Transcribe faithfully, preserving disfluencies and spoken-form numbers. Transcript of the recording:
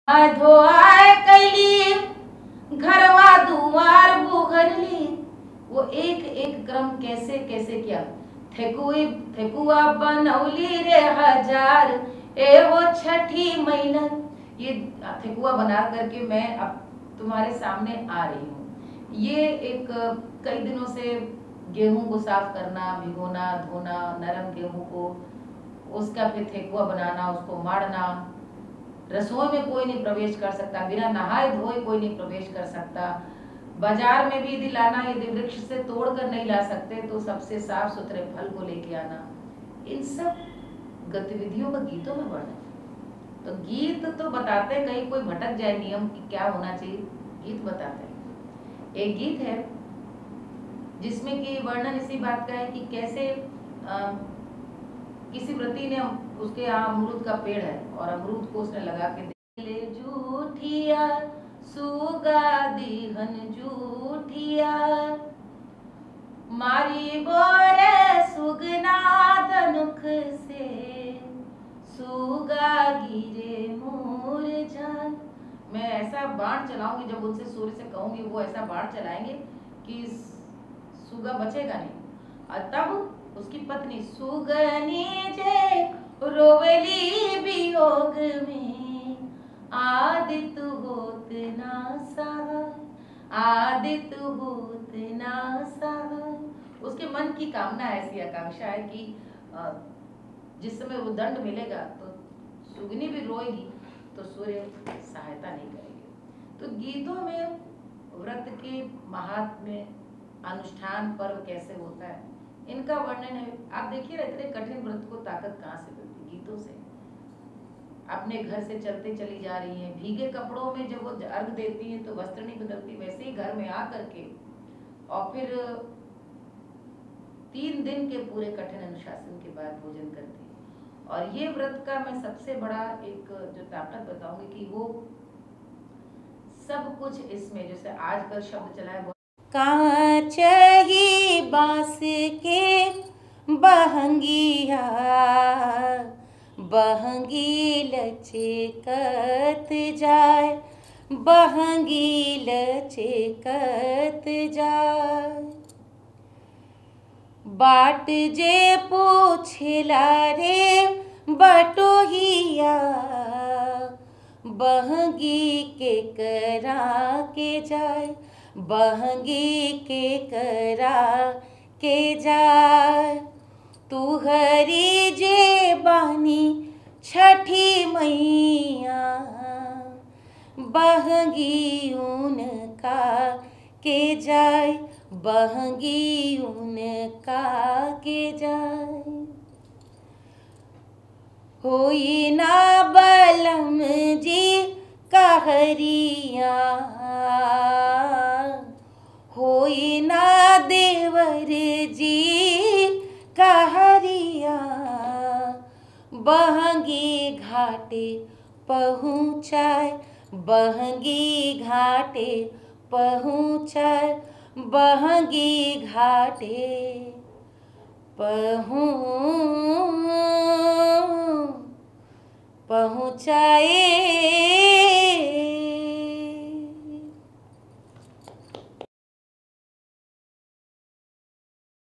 धोआय कैली घरवा दुआर बुघरली। वो एक एक क्रम कैसे कैसे किया। ठेकुई ठेकुआ बनौली रे हजार ए वो छठी महीना। ये ठेकुआ बना करके मैं अब तुम्हारे सामने आ रही हूँ। ये एक कई दिनों से गेहूं को साफ करना, भिगोना, धोना, नरम गेहूं को, उसका फिर ठेकुआ बनाना, उसको मारना। रसोई में कोई नहीं प्रवेश कर सकता, बिना नहाए धोए कोई नहीं प्रवेश कर सकता। बाजार में भी यदि लाना, यदि वृक्ष से तोड़ कर नहीं ला सकते तो सबसे साफ सुथरे फल को लेके आना। इन सब गतिविधियों का गीतों में वर्णन। तो गीत तो बताते हैं, कहीं कोई भटक जाए नियम की क्या होना चाहिए, गीत बताते हैं। एक गीत है जिसमें कि वर्णन इसी बात का है कि कैसे आ, किसी व्रती ने, उसके यहाँ अमरूद का पेड़ है और अमरूद को उसने लगा के ले जूठिया सुगा दीहन जूठिया मारी बोरे सुगना धनुख से सुगा गिरे मुरझाए। मैं ऐसा बाण चलाऊंगी, जब उनसे सूर्य से कहूंगी वो ऐसा बाण चलाएंगे कि सुगा बचेगा नहीं। और तब उसकी पत्नी सुगनी जे रोवली वियोग में आदित होत ना सहाय, आदित होत ना सहाय। उसके मन की कामना ऐसी आकांक्षा है कि जिस समय वो दंड मिलेगा तो सुगनी भी रोएगी तो सूर्य सहायता नहीं करेंगे। तो गीतों में व्रत के महात्म्य, अनुष्ठान, पर्व कैसे होता है, इनका वर्णन है। आप देखिए इतने कठिन व्रत को ताकत कहाँ से मिलती, गीतों से। अपने घर से चलते चली जा रही हैं, भीगे कपड़ों में जब वो अर्घ देती हैं तो वस्त्र नहीं बदलती, वैसे ही घर में आ करके और फिर तीन दिन के पूरे कठिन अनुशासन के बाद भोजन करती है। और ये व्रत का मैं सबसे बड़ा एक जो ताकत बताऊंगी कि वो सब कुछ इसमें, जैसे आजकल शब्द चला है कांच ही बांस के बहंगिया बहंगी लचकत जाए, बहंगी लचकत जाए। बाट जे पूछला रे बटोहिया बहंगी के करा के जाए, बहंगी के करा के जाए। तू हरी जे बानी छठी मैया बहंगी उनका के जाए, बहंगी उनका के जाए। होई ना बलम जी कहरिया, होई ना देवर जी कहरिया बहंगी घाटे पहुँचाए, बहंगी घाटे पहुँचाए, बहंगी घाटे पहुँचाए।